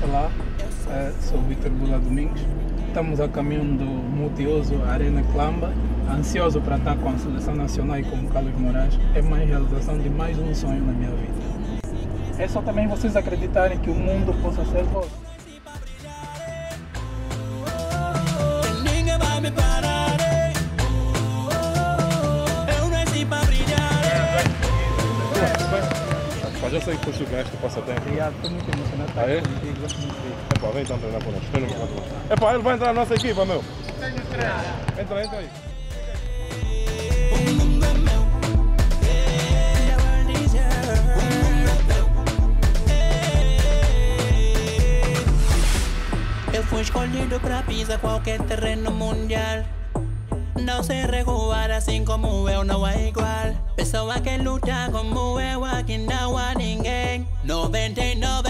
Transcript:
Olá, sou Vítor Bula Domingos. Estamos a caminho do multiuso Arena Clambá, ansioso para estar com a seleção nacional e com o Carlos Moraes. É uma realização de mais um sonho na minha vida. É só também vocês acreditarem que o mundo possa ser vosso. Ninguém vai me parar. Eu nasci para brilhar. Mas eu sei que foste tu ganhaste o passatempo. Obrigado, estou muito emocionado de estar contigo, gosto muito disso. Epá, vem então treinar connosco. Treina no campo. Epá, ele vai entrar na nossa equipa, meu. Entra aí. O mundo é meu. The world is yours. Eu fui escolhido para pisar qualquer terreno mundial. Não sei recuar, assim como eu não é igual. Pessoa que luta como eu, aqui não há ninguém. 99